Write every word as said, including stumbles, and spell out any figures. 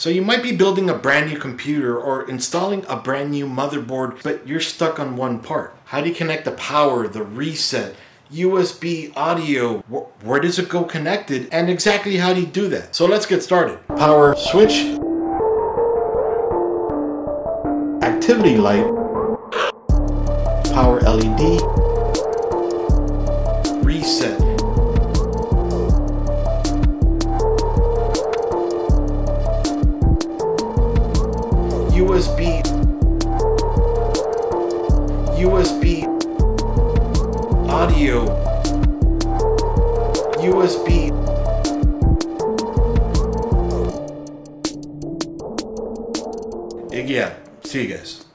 So you might be building a brand new computer or installing a brand new motherboard, but you're stuck on one part. How do you connect the power, the reset, U S B audio, where does it go connected, and exactly how do you do that? So let's get started. Power switch, activity light, power L E D, reset. U S B, U S B audio, U S B, yeah, see you guys.